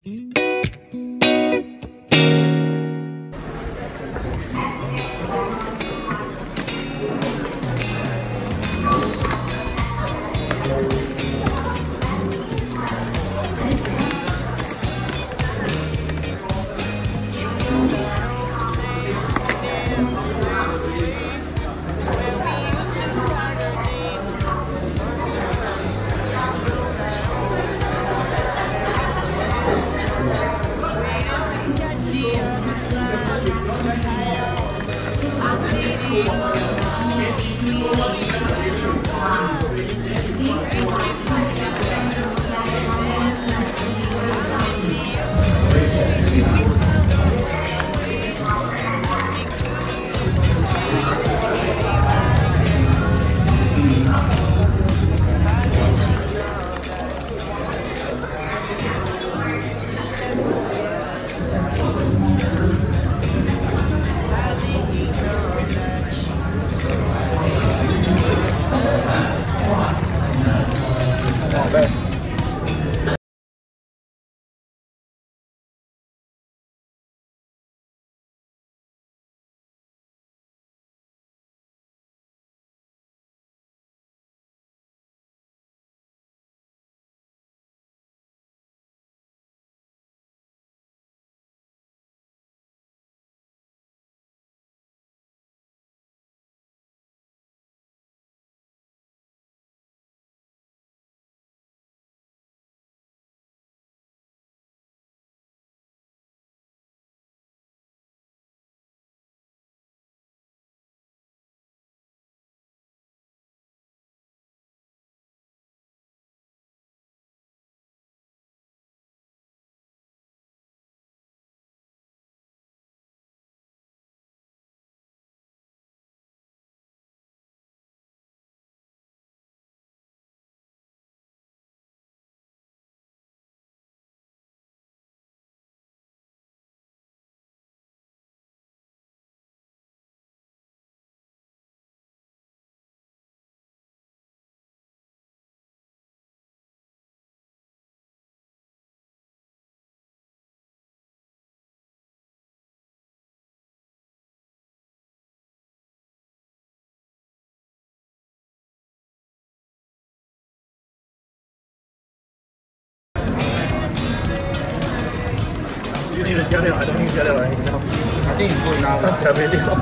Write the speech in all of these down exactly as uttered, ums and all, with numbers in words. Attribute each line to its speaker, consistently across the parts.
Speaker 1: You need to加料，I don't need 加料 right now.
Speaker 2: I think it's good now.
Speaker 1: 看起来没料。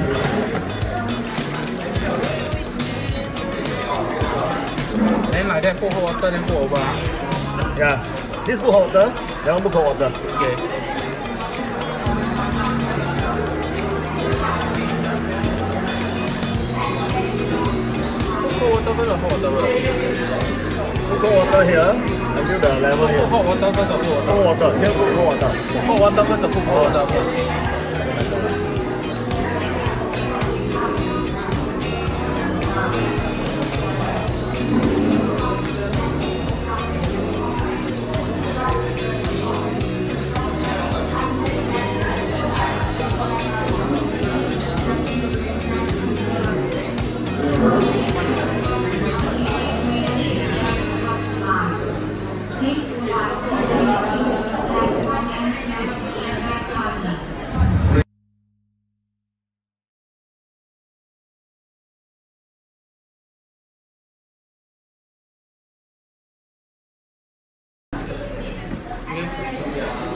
Speaker 2: And like that, put hot water, then put over.
Speaker 1: Yeah, this put hot water, that one put cold water.
Speaker 2: Okay. Put cold water first or hot water first?
Speaker 1: Put cold water here until the level here.
Speaker 2: Put hot water first or put water?
Speaker 1: Cold water, here put cold water.
Speaker 2: Put hot water first or put cold water first? Okay.